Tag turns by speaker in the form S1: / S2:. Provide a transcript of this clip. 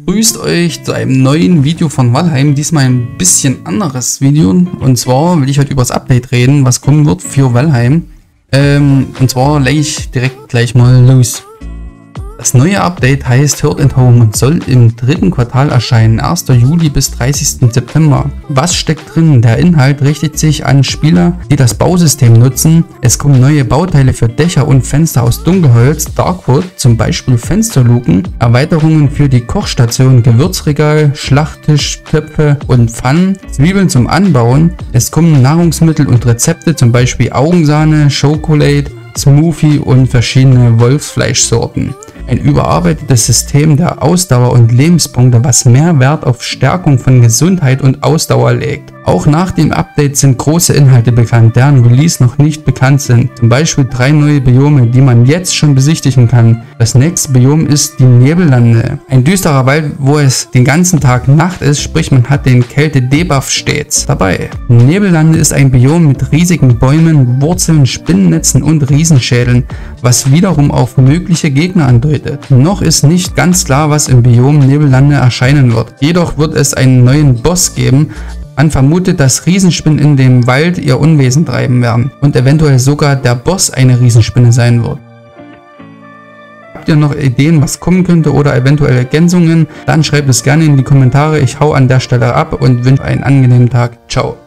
S1: Grüßt euch zu einem neuen Video von Valheim, diesmal ein bisschen anderes Video. Und zwar will ich heute über das Update reden, was kommen wird für Valheim. Und zwar lege ich direkt gleich mal los. Das neue Update heißt Heard and Home und soll im dritten Quartal erscheinen, 1. Juli bis 30. September. Was steckt drin? Der Inhalt richtet sich an Spieler, die das Bausystem nutzen. Es kommen neue Bauteile für Dächer und Fenster aus Dunkelholz, Darkwood, zum Beispiel Fensterluken, Erweiterungen für die Kochstation, Gewürzregal, Schlachttisch, Töpfe und Pfannen, Zwiebeln zum Anbauen. Es kommen Nahrungsmittel und Rezepte, zum Beispiel Augensahne, Schokolade, Smoothie und verschiedene Wolfsfleischsorten. Ein überarbeitetes System der Ausdauer und Lebenspunkte, was mehr Wert auf Stärkung von Gesundheit und Ausdauer legt. Auch nach dem Update sind große Inhalte bekannt, deren Release noch nicht bekannt sind. Zum Beispiel 3 neue Biome, die man jetzt schon besichtigen kann. Das nächste Biom ist die Nebellande. Ein düsterer Wald, wo es den ganzen Tag Nacht ist, sprich man hat den Kälte-Debuff stets dabei. Nebellande ist ein Biom mit riesigen Bäumen, Wurzeln, Spinnennetzen und Riesenschädeln, was wiederum auf mögliche Gegner andeutet. Noch ist nicht ganz klar, was im Biom Nebellande erscheinen wird. Jedoch wird es einen neuen Boss geben. Man vermutet, dass Riesenspinnen in dem Wald ihr Unwesen treiben werden und eventuell sogar der Boss eine Riesenspinne sein wird. Habt ihr noch Ideen, was kommen könnte oder eventuell Ergänzungen? Dann schreibt es gerne in die Kommentare. Ich hau an der Stelle ab und wünsche einen angenehmen Tag. Ciao.